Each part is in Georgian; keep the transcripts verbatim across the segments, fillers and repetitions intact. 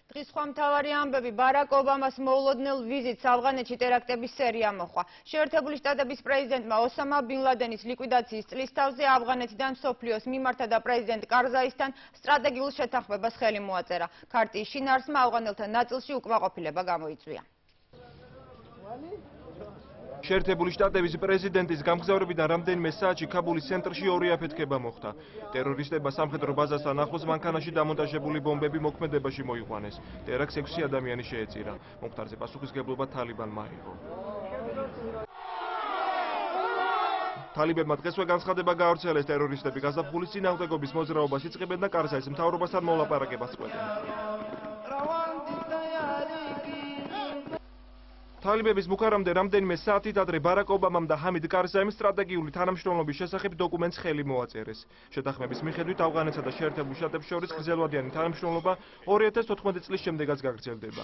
დღის სხვა მთავარი ამბები ბარაკ ობამას მოულოდნელ ვიზიტს ავღანეთში ტერაქტების სერია მოჰყვა. შერთებული შტატების პრეზიდენტმა ოსამა ლადენის ლიკვიდაციის წლისთავზე ავღანეთიდან მსოფლიოს მიმართა და პრეზიდენტ კარზაისთან სტრატეგიულ შეთანხმებას ხელი მოაწერა. ქარტიის შინაარსმა ავღანელთა ნაწილში უკმაყოფილება გამოიწვია. შერთებული შტატების პრეზიდენტის გამგზავრებიდან რამდენიმე საათში ქაბულის ცენტრში ორი აფეთქება მოხდა. ტერორისტებმა სამხედრო ბაზასთან ახლოს მანქანაში დამონტაჟებული ბომბები მოქმედებაში მოიყვანეს. ტერაქტს ექვსი ადამიანი შეეწირა. მომხდარზე პასუხისგებლობა თალიბანმა აიღო. თალიბებმა დღესვე განცხადება გაავრცელეს, ტერორისტები გაზაფხულის წინააღმდეგობის მოძრაობას იწყებენ და კარზაის მთავრობასთან მოლაპარაკებას წყვეტენ. თალიბების მუქარამდე რამდენიმე საათით ადრე ბარაკ ობამამ და ჰამიდ კარზაიმ სტრატეგიული თანამშრომლობის შესახებ დოკუმენტს ხელი მოაწერეს. შეთანხმების მიხედვით ავღანეთსა და შერთებულ შტატებს შორის გრძელვადიანი თანამშრომლობა ორი ათას ოთხმოცდე წლის შემდეგაც გაგრძელდება.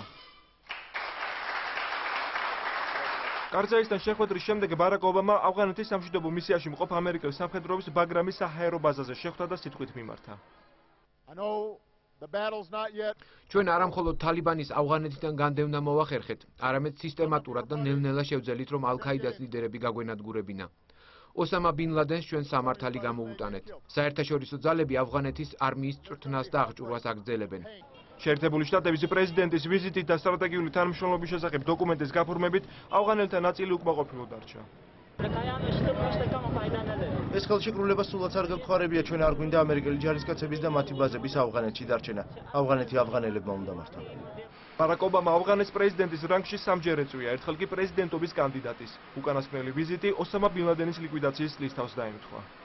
კარზაისთან შეხვედრის შემდეგ ბარაკ ობამა ავღანეთის სამშვიდობო მისიაში მყოფ ამერიკელი სამხედროების ბაგრამის საჰაერო ბაზაზე შეხვდა და სიტყვით მიმართა. ჩვენ არა მხოლოდ თალიბანის ავღანეთიდან განდევნა მოვახერხეთ, არამედ სისტემატურად და ნელ-ნელა შევძელით, რომ ალ-ქაიდას ლიდერები გაგვენადგურებინა. ოსამა ლადენს ჩვენ სამართალი გამოუტანეთ. საერთაშორისო ძალები ავღანეთის არმიის წვრთნას და აღჭურვას აგრძელებენ. შერთებული შტატების პრეზიდენტის ვიზიტით და სტრატეგიული თანამშრომლობის შესახებ დოკუმენტის გაფორმებით ავღანელთა ნაწილი უკმაყოფილო დარჩა. ეს ხელშეკრულება სულაც არ გაგხარებია, ჩვენ არ გვინდა ამერიკელი ჯარისკაცების და მათი ბაზების ავღანეთში დარჩენა. ავღანეთი ავღანელებმა უნდა მართვა. ბარაკ ობამა ავღანეთის პრეზიდენტის რანგში სამჯერ ეწვია, ერთხელ კი პრეზიდენტობის კანდიდატის. უკანასკნელი ვიზიტი ოსამა ლადენის ლიკვიდაციის წლისთავს დაემთხვა.